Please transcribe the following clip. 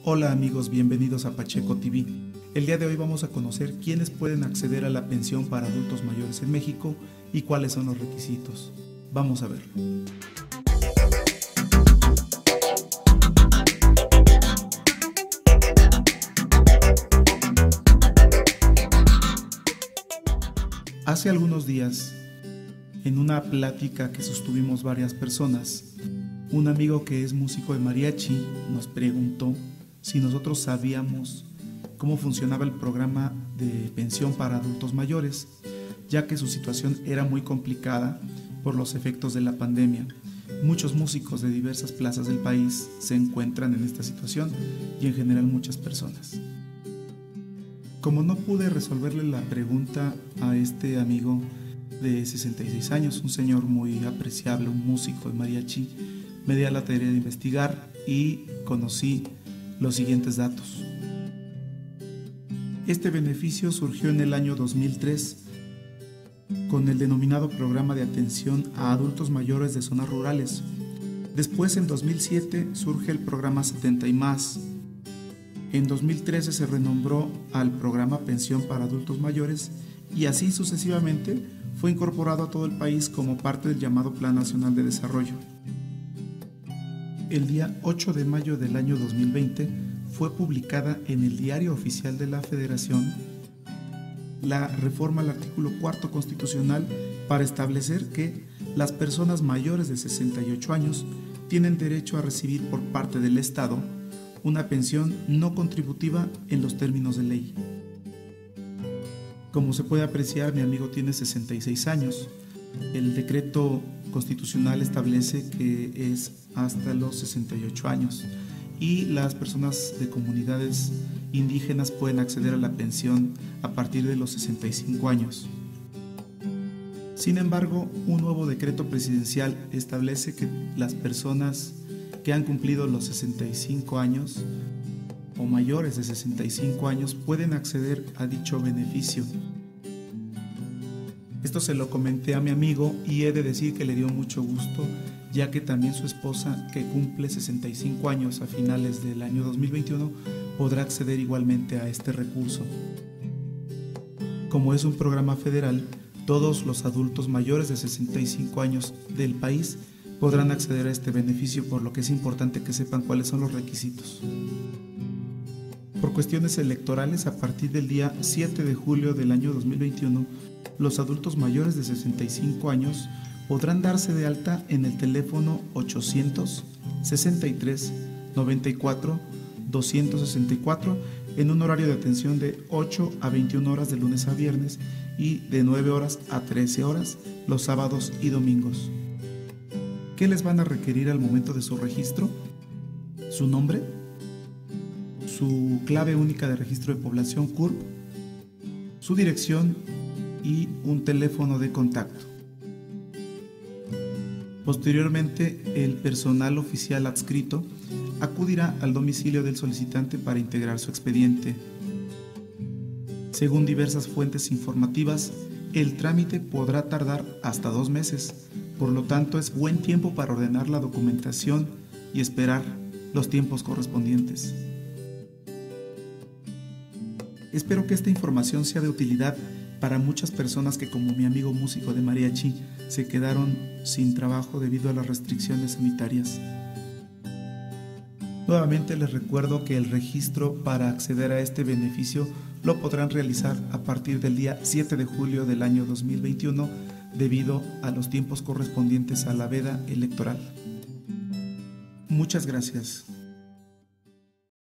Hola amigos, bienvenidos a Pacheco TV. El día de hoy vamos a conocer quiénes pueden acceder a la pensión para adultos mayores en México y cuáles son los requisitos. Vamos a verlo. Hace algunos días, en una plática que sostuvimos varias personas, un amigo que es músico de mariachi nos preguntó si nosotros sabíamos cómo funcionaba el programa de pensión para adultos mayores, ya que su situación era muy complicada por los efectos de la pandemia. Muchos músicos de diversas plazas del país se encuentran en esta situación y en general muchas personas. Como no pude resolverle la pregunta a este amigo de 66 años, un señor muy apreciable, un músico de mariachi, me di a la tarea de investigar y conocí los siguientes datos. Este beneficio surgió en el año 2003 con el denominado Programa de Atención a Adultos Mayores de Zonas Rurales. Después, en 2007, surge el Programa 70 y Más. En 2013 se renombró al Programa Pensión para Adultos Mayores y así sucesivamente fue incorporado a todo el país como parte del llamado Plan Nacional de Desarrollo. El día 8 de mayo del año 2020 fue publicada en el Diario Oficial de la Federación la reforma al artículo 4 constitucional para establecer que las personas mayores de 68 años tienen derecho a recibir por parte del Estado una pensión no contributiva en los términos de ley. Como se puede apreciar, mi amigo tiene 66 años. El decreto constitucional establece que es hasta los 68 años y las personas de comunidades indígenas pueden acceder a la pensión a partir de los 65 años. Sin embargo, un nuevo decreto presidencial establece que las personas que han cumplido los 65 años o mayores de 65 años pueden acceder a dicho beneficio. Esto se lo comenté a mi amigo y he de decir que le dio mucho gusto, ya que también su esposa, que cumple 65 años a finales del año 2021, podrá acceder igualmente a este recurso. Como es un programa federal, todos los adultos mayores de 65 años del país podrán acceder a este beneficio, por lo que es importante que sepan cuáles son los requisitos. Por cuestiones electorales, a partir del día 7 de julio del año 2021, los adultos mayores de 65 años podrán darse de alta en el teléfono 800-63 94 264 en un horario de atención de 8 a 21 horas de lunes a viernes y de 9 horas a 13 horas los sábados y domingos. ¿Qué les van a requerir al momento de su registro? Su nombre, su clave única de registro de población CURP, su dirección y un teléfono de contacto. Posteriormente, el personal oficial adscrito acudirá al domicilio del solicitante para integrar su expediente. Según diversas fuentes informativas, el trámite podrá tardar hasta 2 meses, por lo tanto es buen tiempo para ordenar la documentación y esperar los tiempos correspondientes. Espero que esta información sea de utilidad para muchas personas que, como mi amigo músico de mariachi, se quedaron sin trabajo debido a las restricciones sanitarias. Nuevamente les recuerdo que el registro para acceder a este beneficio lo podrán realizar a partir del día 7 de julio del año 2021 debido a los tiempos correspondientes a la veda electoral. Muchas gracias.